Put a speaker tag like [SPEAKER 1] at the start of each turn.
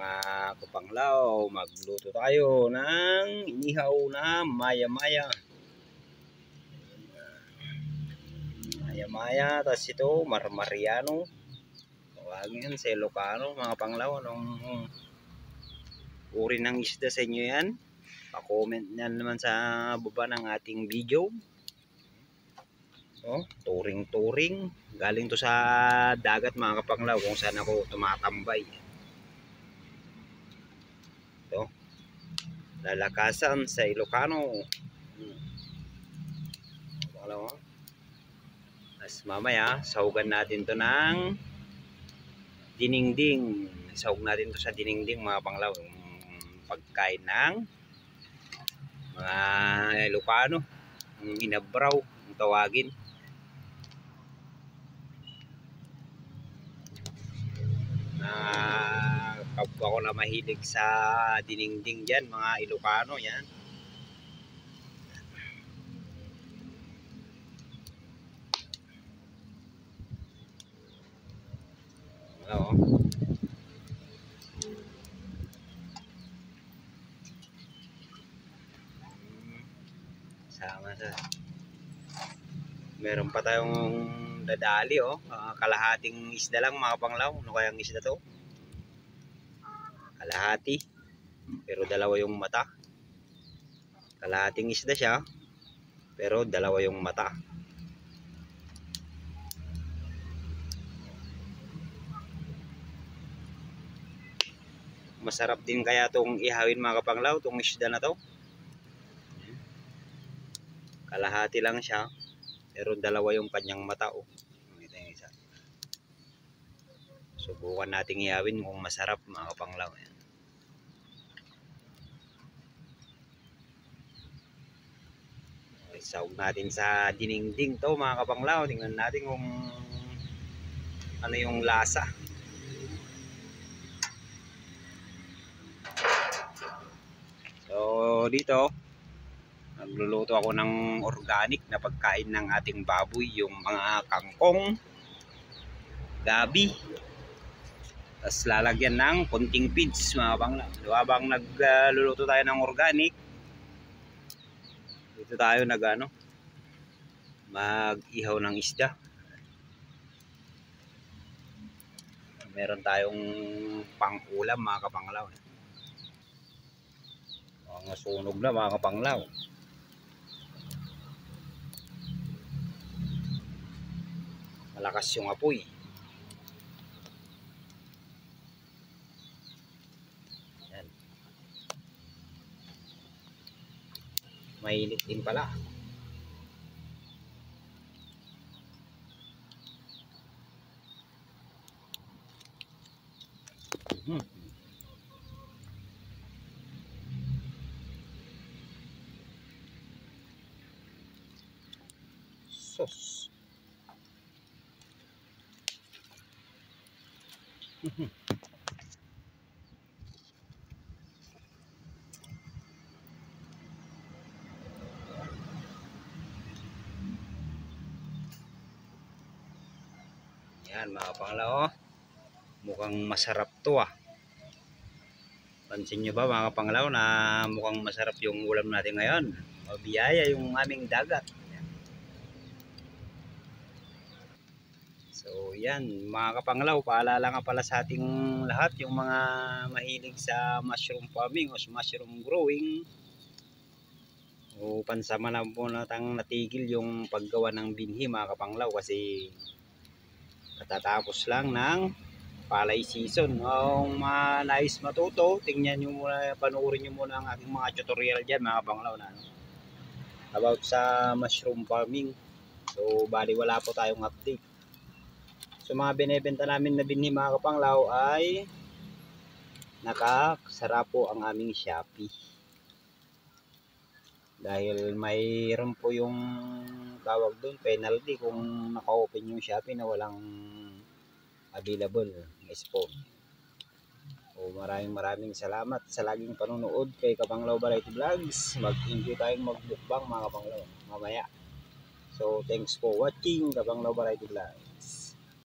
[SPEAKER 1] Mga kapanglaw, magluto tayo ng inihaw na maya-maya. Maya-maya, tapos ito marmariano. Tawagin yan sa Ilocano, mga kapanglaw. Anong uri ng isda sa inyo yan? Pa-comment nyan naman sa baba ng ating video. Oh, turing-turing. Galing to sa dagat, mga kapanglaw, kung saan ako tumatambay. Ito, lalakasan sa Ilocano. Tapos mamaya, sahugan natin to ng diningding. Sahog natin to sa diningding, mga kapanglaw. Pagkain ng mga Ilocano, inabraw ang tawagin. Kapwa ko na mahilig sa diningding dyan, mga Ilocano yan. Oo. Sama sa meron pa tayong dadali, oh. Kalahating isda lang, mga kapanglaw. Ano kayang isda to? Kalahati, pero dalawa yung mata. Kalahating isda siya, pero dalawa yung mata. Masarap din kaya itong ihawin, mga kapanglaw, itong isda na to. Kalahati lang siya, pero dalawa yung kanyang mata, oh. Subukan nating ihawin kung masarap, mga kapanglaw. Sahog natin sa diningding to, mga kapanglaw. Tingnan natin kung ano yung lasa. So dito, nagluluto ako ng organic na pagkain ng ating baboy, yung mga kangkong, gabi. Tapos lalagyan ng konting feeds, mga kapanglaw. Habang nagluluto tayo ng organic, dito tayo mag-ihaw ng isda. Meron tayong pang-ulam, mga kapanglaw. Mga sunog na, mga kapanglaw. Malakas yung apoy. Yan. Mainit din pala. Sos. Yan, mga kapanglaw, mukhang masarap to, ah. Pansin nyo ba, mga kapanglaw, na mukhang masarap yung ulam natin ngayon. Mabiyaya yung aming dagat. Yan. So yan, mga kapanglaw, paalala nga pala sa ating lahat, yung mga mahilig sa mushroom farming o mushroom growing, o pansamana po natang natigil yung paggawa ng binhi, mga kapanglaw, kasi katatapos lang ng palay season. Kung nais matuto, tingnan nyo muna, panoorin nyo muna ang aking mga tutorial dyan, mga kapanglaw, na about sa mushroom farming. So bali wala po tayong update. So mga binebenta namin na binhi, mga kapanglaw, ay nakasara po ang aming Shopee. Dahil mayroon po yung tawag doon, penalty, kung naka-open yung Shopee na walang available na spawn. So maraming salamat sa laging panonood kay Kapanglaw Variety Vlogs. Mag-enjoy tayong magbukbang, mga kapanglaw, mamaya. So thanks for watching Kapanglaw Variety Vlogs.